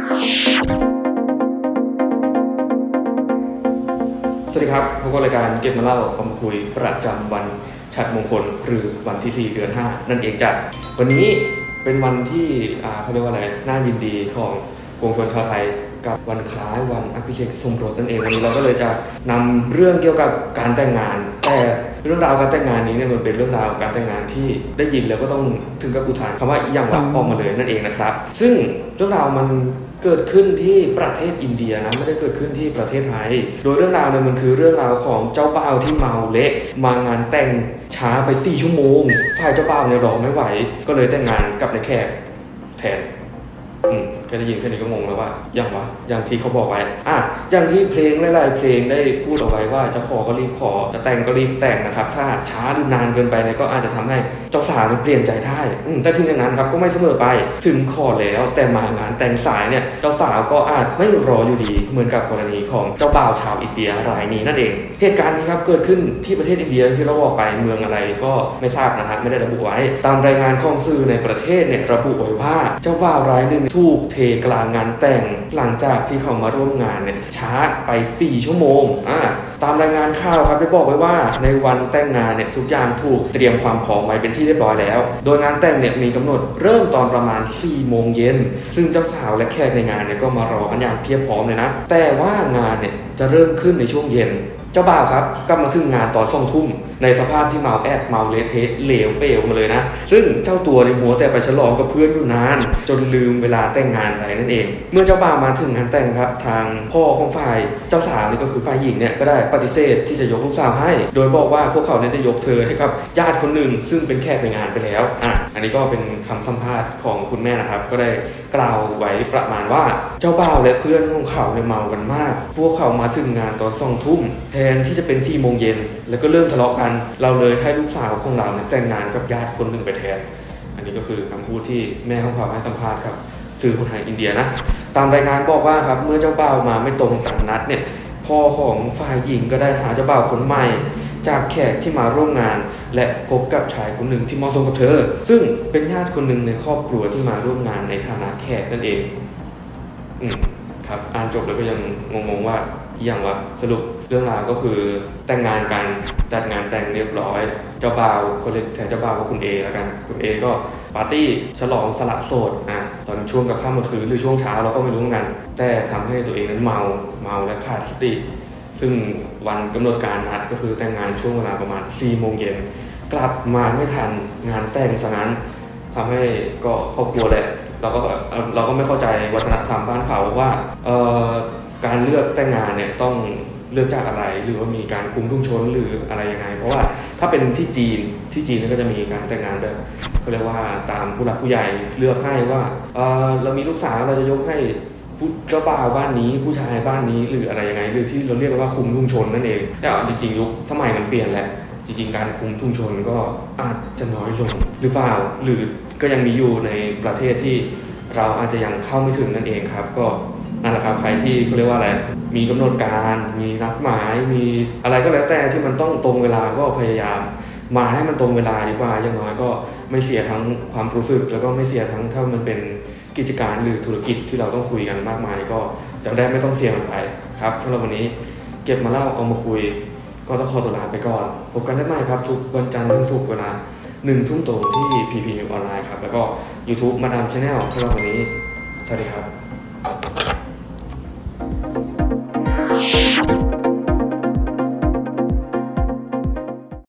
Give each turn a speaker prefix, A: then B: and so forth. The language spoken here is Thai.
A: สวัสดีครับพบกับรายการเก็บมาเล่าเอามาคุยประจำวันฉัตรมงคลหรือวันที่ 4 เดือน 5นั่นเองจ้ะวันนี้เป็นวันที่เขาเรียกว่าอะไรน่ายินดีของปวงชนชาวไทยกับวันคล้ายวันอภิเษกสมรสนั่นเองวันนี้เราก็เลยจะนำเรื่องเกี่ยวกับการแต่งงานแต่เรื่องราวการแต่งงานนี้เนี่ยมันเป็นเรื่องราวการแต่งงานที่ได้ยินแล้วก็ต้องถึงกับอุทานคำว่าอย่างวะออกมาเลยนั่นเองนะครับซึ่งเรื่องราวมันเกิดขึ้นที่ประเทศอินเดียนะไม่ได้เกิดขึ้นที่ประเทศไทยโดยเรื่องราวเนี่ยมันคือเรื่องราวของเจ้าบ่าวที่เมาเละมางานแต่งช้าไป4 ชั่วโมงฝ่ายเจ้าบ่าวเนี่ยรอไม่ไหวก็เลยแต่งงานกับนายแขกแทนแค่ได้ยินแค่นี้ก็งงแล้วว่าอย่างที่เขาบอกไว้อย่างที่เพลงหลายๆเพลงได้พูดเอาไว้ว่าจะขอก็รีบขอจะแต่งก็รีบแต่งนะครับถ้าช้าหรือนานเกินไปเนี่ยก็อาจจะทำให้เจ้าสาวเปลี่ยนใจได้แต่ถึงอย่างนั้นครับก็ไม่เสมอไปถึงขอแล้วแต่มางานแต่งสายเนี่ยเจ้าสาวก็อาจไม่รออยู่ดีเหมือนกับกรณีของเจ้าบ่าวชาวอินเดียรายนี้นั่นเองเหตุการณ์นี้ครับเกิดขึ้นที่ประเทศอินเดียที่เราบอกไปเมืองอะไรก็ไม่ทราบนะฮะไม่ได้ระบุไว้ตามรายงานของสื่อในประเทศเนี่ยระบุไว้ว่าเจ้าบ่าวรายหนึ่งถูกเทกลางงานแต่งหลังจากที่เขามาร่วมงานเนี่ยช้าไป4 ชั่วโมงตามรายงานข่าวครับได้บอกไว้ว่าในวันแต่งงานเนี่ยทุกอย่างถูกเตรียมความพร้อมไว้เป็นที่เรียบร้อยแล้วโดยงานแต่งเนี่ยมีกำหนดเริ่มตอนประมาณ4 โมงเย็นซึ่งเจ้าสาวและแขกในงานเนี่ยก็มารอกันอย่างเพียบพร้อมเลยนะแต่ว่างานเนี่ยจะเริ่มขึ้นในช่วงเย็นเจ้าบ่าวครับก็มาถึงงานตอน2 ทุ่มในสภาพที่เมาเมาเละเทะเหลวเปลวมาเลยนะซึ่งเจ้าตัวในหัวแต่ไปฉลองกับเพื่อนอยู่นานจนลืมเวลาแต่งงานไปนั่นเองเมื่อเจ้าบ่าวมาถึงงานแต่งครับทางพ่อของฝ่ายเจ้าสาวนี่ก็คือฝ่ายหญิงเนี่ยก็ได้ปฏิเสธที่จะยกลูกสาวให้โดยบอกว่าพวกเขาได้ยกเธอให้กับญาติคนหนึ่งซึ่งเป็นแขกในงานไปแล้วอันนี้ก็เป็นคำสัมภาษณ์ของคุณแม่นะครับก็ได้กล่าวไว้ประมาณว่าเจ้าบ่าวและเพื่อนของเขาเนี่ยเมากันมากพวกเขามาถึงงานตอน2 ทุ่มแทนที่จะเป็น4 โมงเย็นแล้วก็เริ่มทะเลาะกันเราเลยให้ลูกสาวของเราเนี่ยแต่งงานกับญาติคนหนึ่งไปแทนอันนี้ก็คือคำพูดที่แม่ของเขาให้สัมภาษณ์กับสื่อคนไทยอินเดียนะตามรายงานบอกว่าครับเมื่อเจ้าบ่าวมาไม่ตรงตามนัดเนี่ยพ่อของฝ่ายหญิงก็ได้หาเจ้าบ่าวคนใหม่จากแขกที่มาร่วมงานและพบกับชายคนหนึ่งที่เหมาะสมกับเธอซึ่งเป็นญาติคนหนึ่งในครอบครัวที่มาร่วมงานในฐานะแขกนั่นเองครับอ่านจบแล้วก็ยังงงๆว่าอย่างว่าสรุปเรื่องราวก็คือแต่งงานกันจัดงานแต่งเรียบร้อยเจ้าบ่าวเขาเรียกแทนเจ้าบ่าวว่าคุณเอแล้วกันคุณเอก็ปาร์ตี้ฉลองสละโสดตอนช่วงกับค่ำเมื่อคืนหรือช่วงเช้าเราก็ไม่รู้เหมือนกันแต่ทำให้ตัวเองนั้นเมาและขาดสติซึ่งวันกำหนดการนัดก็คือแต่งงานช่วงเวลาประมาณ4 โมงเย็นกลับมาไม่ทันงานแต่งซะงั้นทำให้ก็ครอบครัวแหละเราก็ไม่เข้าใจวัฒนธรรมบ้านเขาว่าการเลือกแต่งงานเนี่ยต้องเลือกจากอะไรหรือว่ามีการคุมทุ่งชนหรืออะไรยังไงเพราะว่าถ้าเป็นที่จีนก็จะมีการแต่งงานแบบเขาเรียกว่าตามผู้หลักผู้ใหญ่เลือกให้ว่าเรามีลูกสาวเราจะยกให้เจ้าบ่าวบ้านนี้ผู้ชายบ้านนี้หรืออะไรยังไงหรือที่เราเรียกว่าคุมทุ่งชนนั่นเองแต่จริงๆยุคสมัยมันเปลี่ยนแหละจริงๆการคุมทุ่งชนก็อาจจะน้อยลงหรือเปล่าหรือก็ยังมีอยู่ในประเทศที่เราอาจจะยังเข้าไม่ถึงนั่นเองครับก็นั่นแหละครับใครที่เขาเรียกว่าอะไรมีกำหนดการมีนัดหมายมีอะไรก็แล้วแต่ที่มันต้องตรงเวลาก็พยายามมาให้มันตรงเวลาดีกว่าอย่างน้อยก็ไม่เสียทั้งความรู้สึกแล้วก็ไม่เสียทั้งถ้ามันเป็นกิจการหรือธุรกิจที่เราต้องคุยกันมากมายก็จะได้ไม่ต้องเสี่ยงมันไปครับสำหรับวันนี้เก็บมาเล่าเอามาคุยก็ต้องขอตัวลาไปก่อนพบกันได้ใหม่ครับทุกวันจันทร์ถึงศุกร์เวลา1 ทุ่มตรงที่ PP News ออนไลน์ครับแล้วก็ YouTube มาดาม Channel สำหรับวันนี้สวัสดีครับ